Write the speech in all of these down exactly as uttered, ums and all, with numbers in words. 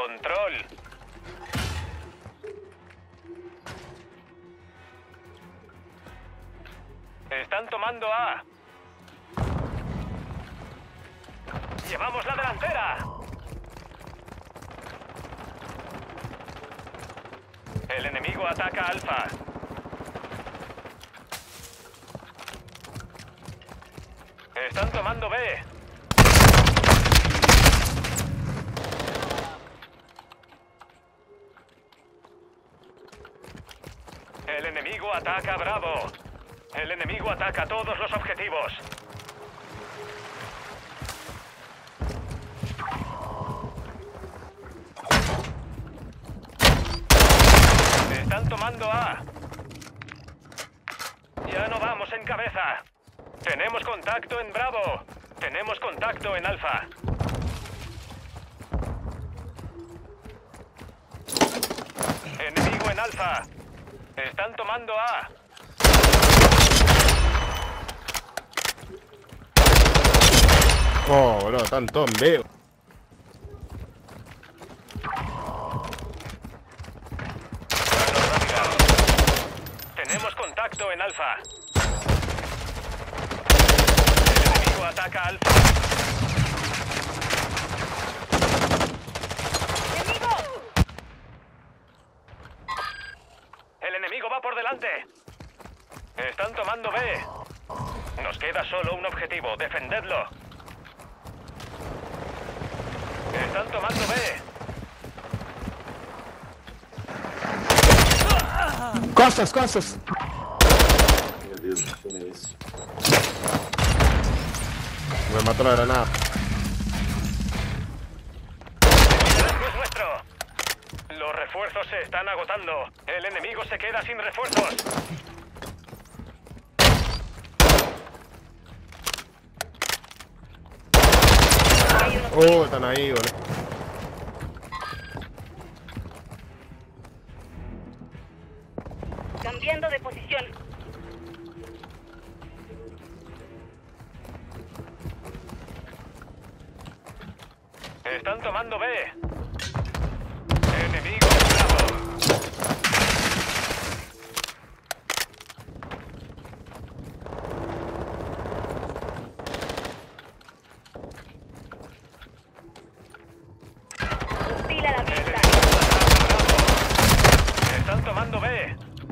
Control. Están tomando A. Llevamos la delantera. El enemigo ataca Alfa. Están tomando B. El enemigo ataca Bravo. El enemigo ataca todos los objetivos. Están tomando A. Ya no vamos en cabeza. Tenemos contacto en Bravo. Tenemos contacto en Alfa. Enemigo en Alfa. Están tomando A. Oh, bro, tanto en B. Tenemos contacto en Alfa. El enemigo ataca Alfa. ¡Enemigo! El enemigo va por delante. Están tomando B. Nos queda solo un objetivo, defendedlo. Están tomando B. Costas, costas. Meu Deus, que filme é esse? Me mató la granada. El liderazgo es nuestro. Los refuerzos se están agotando. El enemigo se queda sin refuerzos. Oh, están ahí, boludo. Cambiando de posición. Están tomando B. Enemigo Bravo. Hostil a la vista. Están tomando B.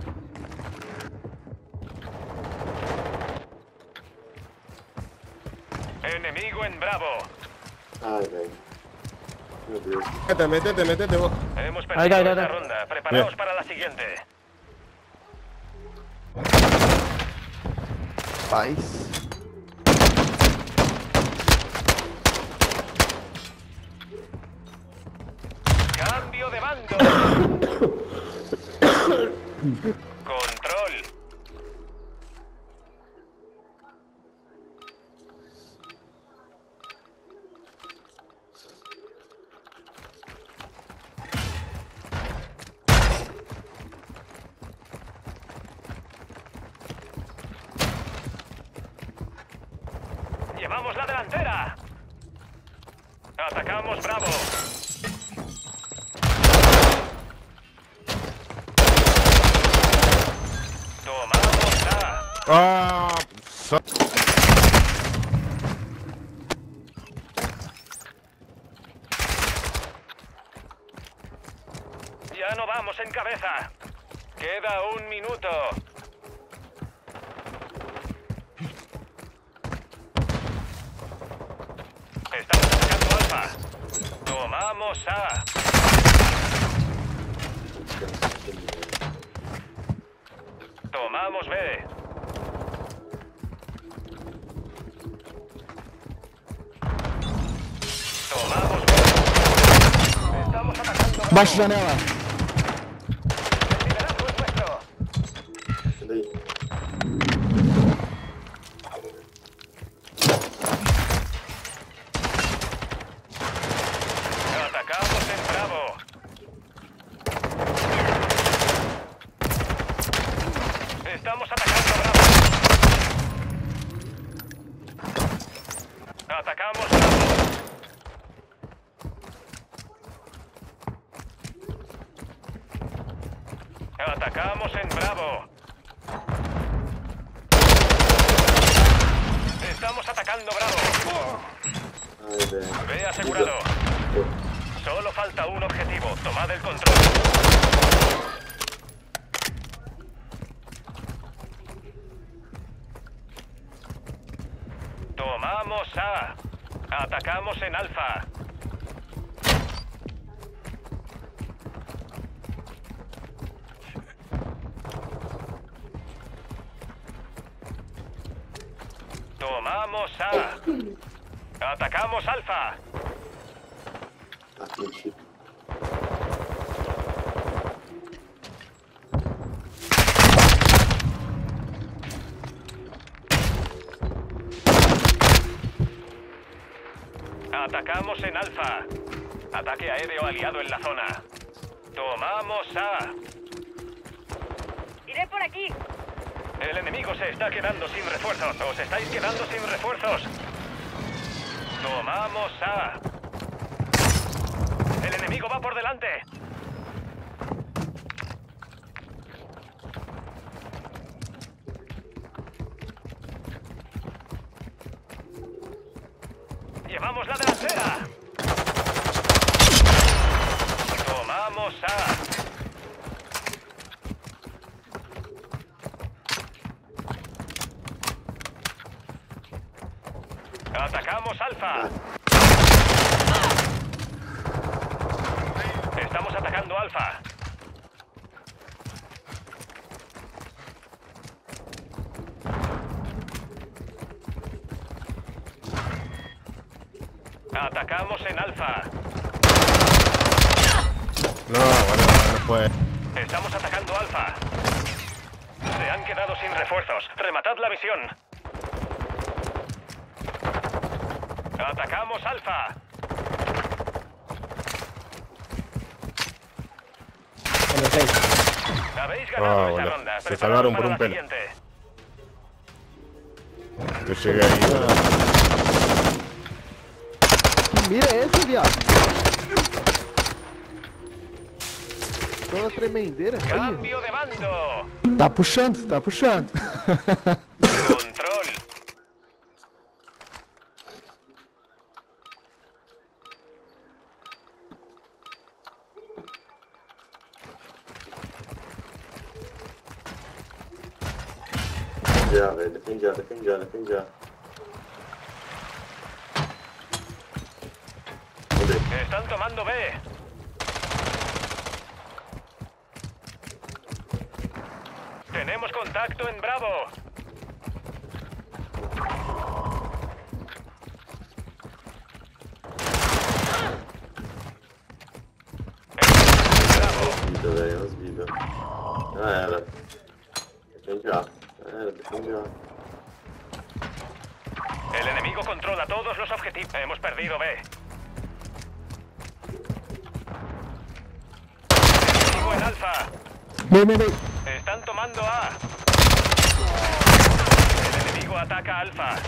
Enemigo en Bravo. Ai, velho. Meu Deus. Métete, métete, métete vos. Hemos Ahí, perdido ahí, ahí, esta ahí. ronda. Preparaos Bien. para la siguiente. Paz. Cambio de bando. Control. Llevamos la delantera. Atacamos Bravo. Tomamos A. Ah, so- Ya no vamos en cabeza. Queda un minuto. Estamos atacando Alfa. Tomamos A. Tomamos B. Tomamos B. Estamos atacando Bravo. Baixo janela. El liderazgo es nuestro. Cadê aí? Atacamos en Bravo. Estamos atacando Bravo. Atacamos Bravo. Atacamos en Bravo. Estamos atacando Bravo. Ay, ve. B asegurado. Solo falta un objetivo. Tomad el control. Tomamos A. Atacamos en Alfa. Tomamos A. Atacamos Alfa. Aqui, Chico. Atacamos en Alfa. Ataque aéreo aliado en la zona. Tomamos A. Iré por aquí. El enemigo se está quedando sin refuerzos. Os estáis quedando sin refuerzos. Tomamos A. El enemigo va por delante. Llevamos la delantera. Tomamos A. Atacamos Alfa. Estamos atacando Alfa. Atacamos en Alfa. No, bueno, no puede. Estamos atacando Alfa. Se han quedado sin refuerzos. Rematad la misión. Atacamos Alfa. Habéis ganado Ah, esta bueno. ronda. Se Preparaos salvaron para por un la pelo. siguiente. Yo llegué ahí. Mira esse, viado. Toda tremendeira. Aí. Cambio de bando. Tá puxando, tá puxando. Control. Defende A, velho. Defende A, defende A, defende A. Cadê? Están tomando B. Tenemos contacto en Bravo. Bravo. Vida, velho. As vidas. Já era. Defende A. Já era, defende A. El enemigo controla todos los objetivos. Hemos perdido B. Enemigo en Alfa. Vem, vem, vem. Están tomando A. El enemigo ataca Alfa.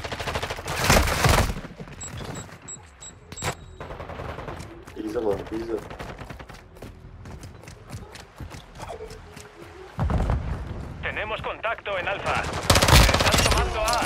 Pisa, mano, pisa. Tenemos contacto en Alfa. Están tomando A.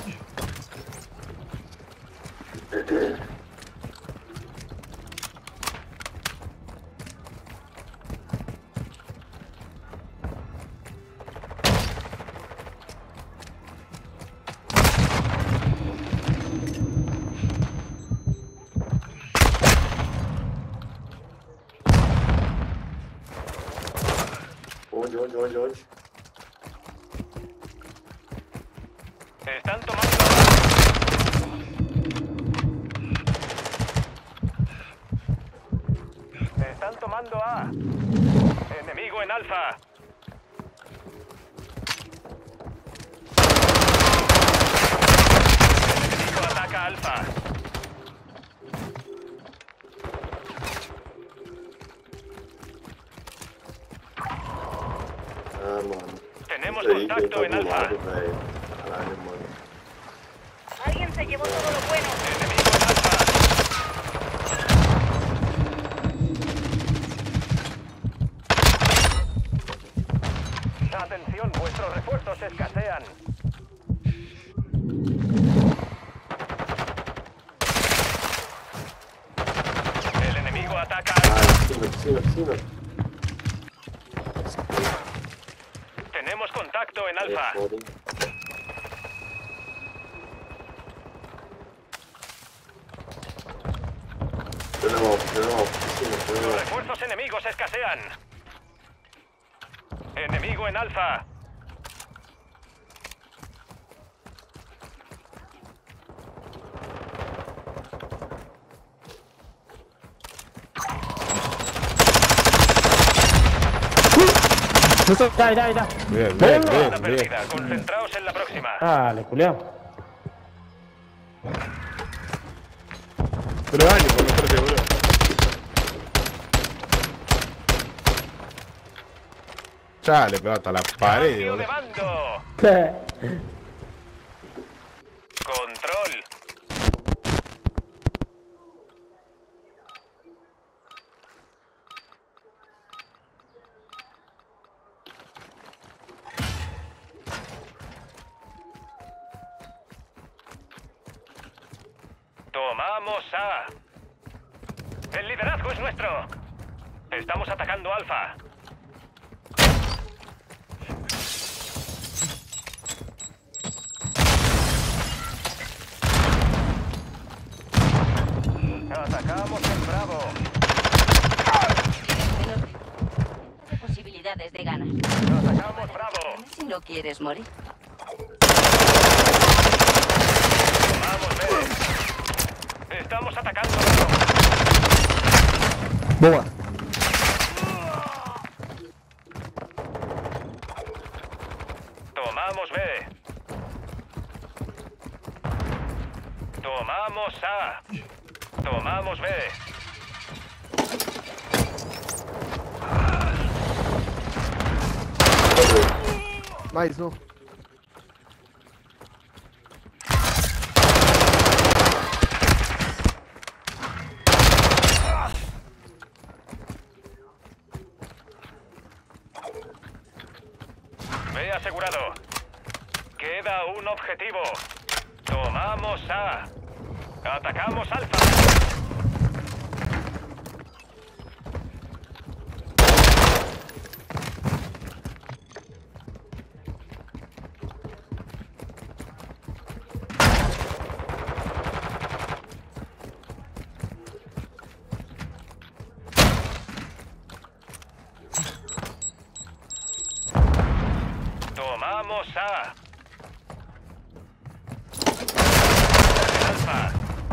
Onde, onde, onde, onde? Están tomando A. Están tomando A. Enemigo en Alfa. El enemigo ataca Alfa. Ah, mano. Tenemos Isso aí, contacto quem en tá do Alfa. lado, velho. Caralho, mano. Alguien se llevó todo lo bueno. Enemigo en Alfa. vecino, vecino. Tenemos contacto en Alfa. Joder. Tenemos, tenemos, vecino, Los tenemos. refuerzos enemigos escasean. Enemigo en Alfa. Ya, ya, ya. Bien, bien, Ronda bien, bien. perdida. Concentraos en la próxima. Dale, culiao. Pero daño, por no parece, boludo. Ya le pegó hasta la pared, Cambio de boludo. bando. Control. Tomamos A. El liderazgo es nuestro. Estamos atacando Alfa. Atacamos en Bravo. Menos posibilidades de ganar. Atacamos Bravo. Si no quieres morir. Tomamos B. Estamos atacando Bravo. Boa. Tomamos B. Tomamos A. Tomamos B. Mais um. B asegurado. Queda un objetivo. Tomamos A. Atacamos Alfa. Tomamos A. Alfa.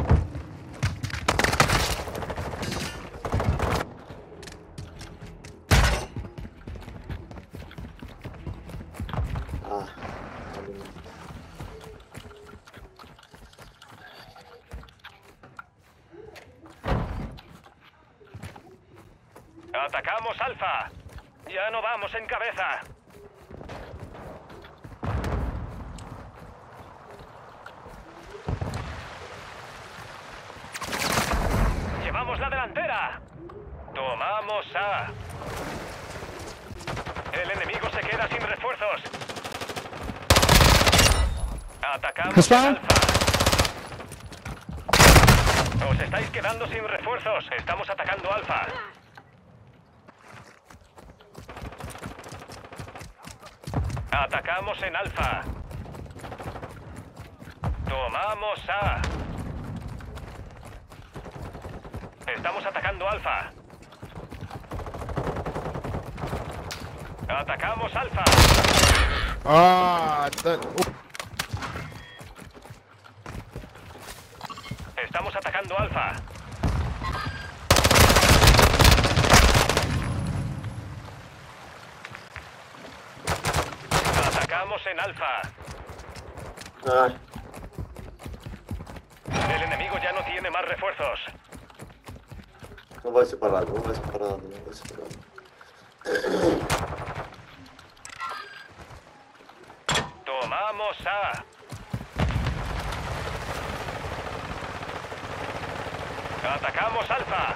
Ah. Atacamos Alfa. Ya no vamos en cabeza. Llevamos la delantera. Tomamos A. El enemigo se queda sin refuerzos. Atacamos ¿Está? Alfa. Os estáis quedando sin refuerzos. Estamos atacando Alfa. Atacamos en Alfa. Tomamos A. Estamos atacando Alfa. Atacamos Alfa. Ah, está... uh, Estamos atacando Alfa. Atacamos en Alfa. Ay. El enemigo ya no tiene más refuerzos. No vai separado, não vai separado, não vai separado. Tomamos A. Atacamos Alfa.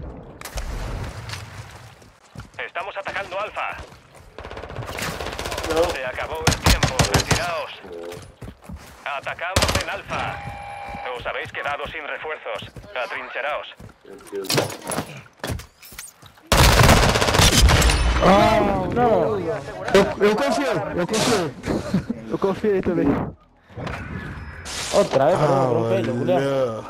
Estamos atacando Alfa. Se acabó el tiempo, retiraos. Atacamos en Alfa. Os habéis quedado sin refuerzos. Atrincheraos. Ah, no. Eu, eu confio, eu confio. Eu confio aí também. Otra vez, Ah, perdón, por un pelo, culiao. boludo.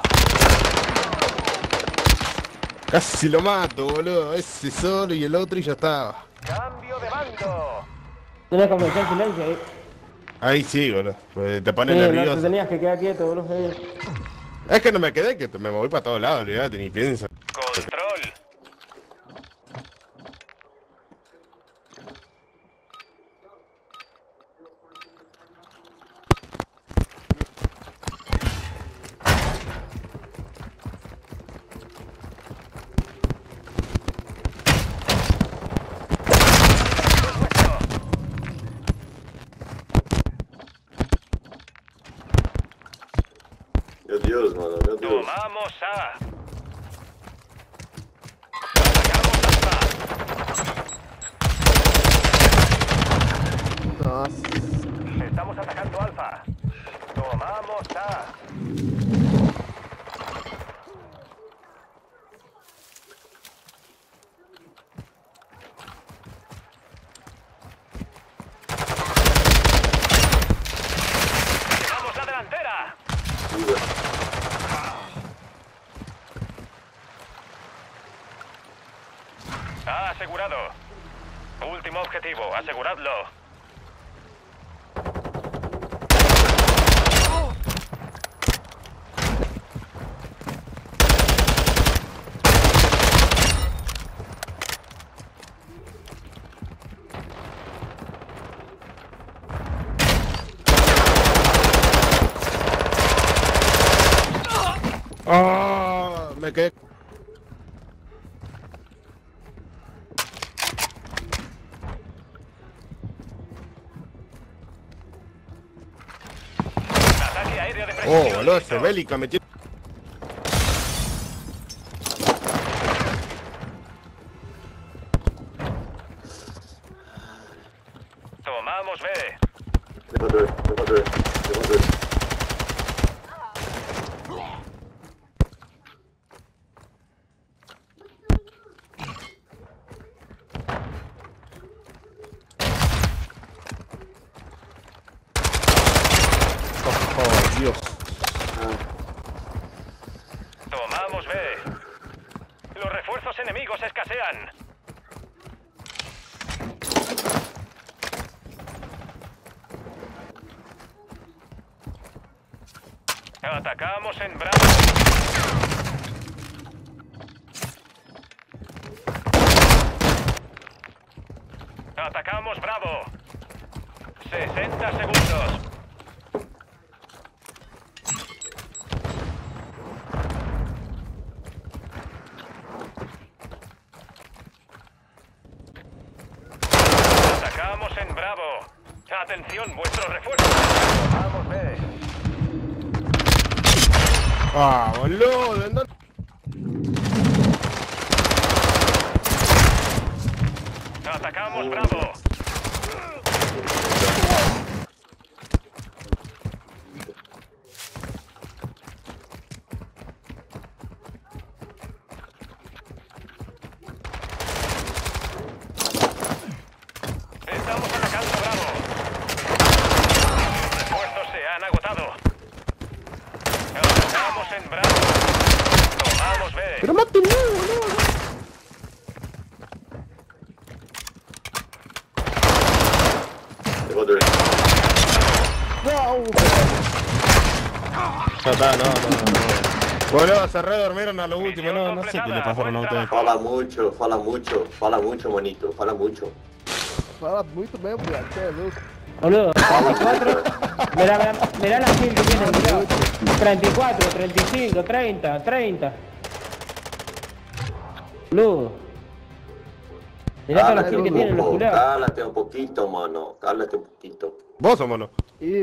Casi lo mato, boludo. Ese solo y el otro y ya estaba. Cambio de bando. Tenés que aprovechar el silencio ahí. Ahí sí, boludo. Pues te pone Sí, no te nervioso. tenías que quedar quieto, boludo. ahí. Es que no me quedé, que me moví para todos lados, olvidate, ni piensa. Control. Meu Deus, mano, meu Deus. Tomamos A. Atacamos Alfa. Nossa. Estamos atacando Alfa. Tomamos A. Llevamos la delantera. Ha asegurado. Último objetivo, aseguradlo. Ah, me quedé. Ataque aéreo de Oh, precisión. boludo, listo. ese bélica metió. Tomamos B. Depa dois, depa dois, depa dois. Oh, Dios. Tomamos B. Los refuerzos enemigos escasean. Atacamos en Bravo. Atacamos Bravo. sesenta segundos. Atacamos en Bravo. Atención, vuestros refuerzos. Tomamos B. Ah, boludo, ¿en dónde? Atacamos Bravo. Estamos atacando Bravo. Los refuerzos se han agotado. Atacamos en Bravo. Tomamos B. Pero mátenlo, boludo. Depa dois. Não. Ya está, no, no, no. Boludo, se re dormieron a lo último, no, no sé qué le pasaron a ustedes. Fala mucho, fala mucho, fala mucho, manito, fala mucho. Fala muito mesmo, viado. Você é louco. Boludo, treinta y cuatro. Mirá, mirá, mirá la kill que tiene, mirá. treinta y cuatro, treinta y cinco, treinta, treinta. Boludo. Mirá todas las kills que tienen los poco, culiados. cálate un poquito, mano, cálate un poquito. Vos o mono. E